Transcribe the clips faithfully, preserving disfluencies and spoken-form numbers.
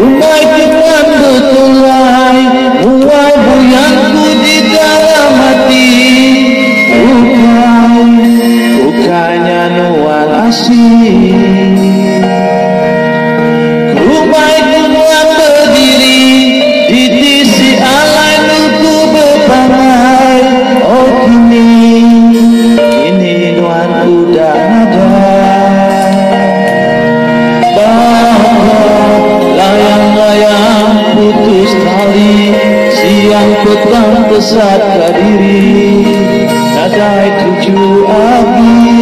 Umai dengan betulai, muai buyangku di dalam hati. Bukan, bukannya nuan asing. Umai dengan berdiri di sisi alai nuku berpangai. Oh kini, kini nuan udah ada. Layang-layang putus tali, siang petang tersat diri, nadai tujuh abi.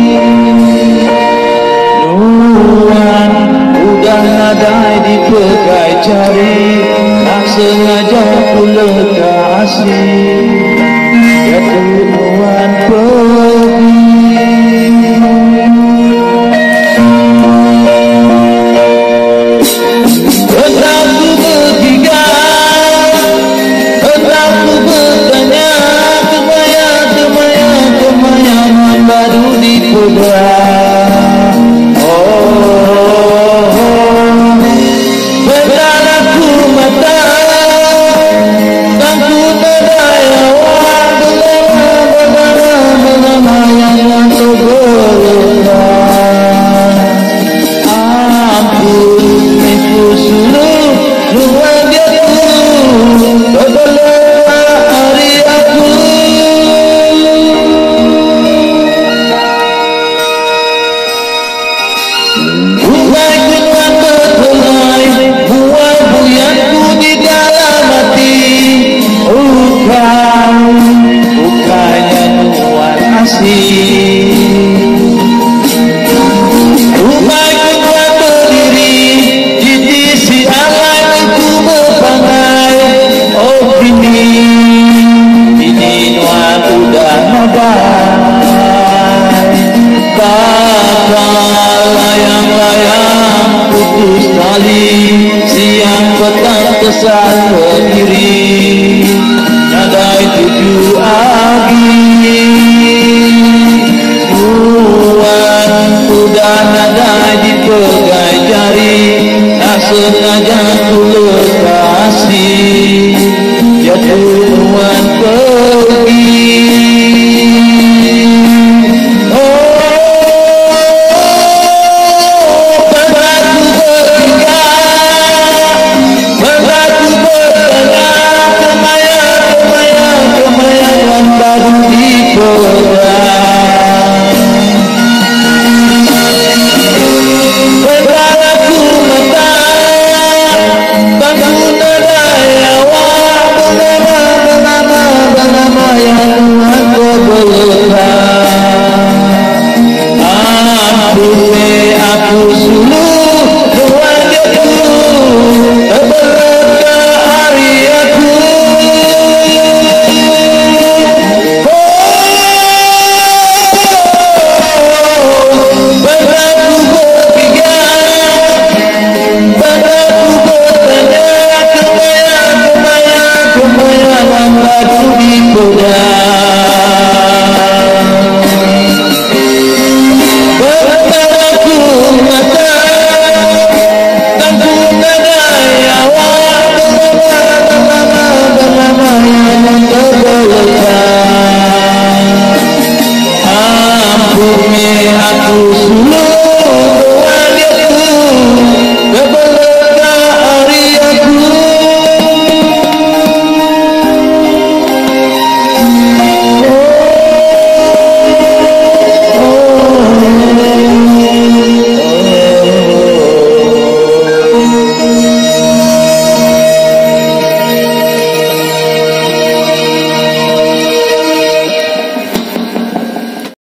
Nuan udah nadai dipegai jari, tak sengaja pula kasih. Jatuh nuan pergi. Layang-layang putus tali, siang petang tersat berdiri, nadai tujuh abi. Nuan udah nadai dipegai jari, tak sengaja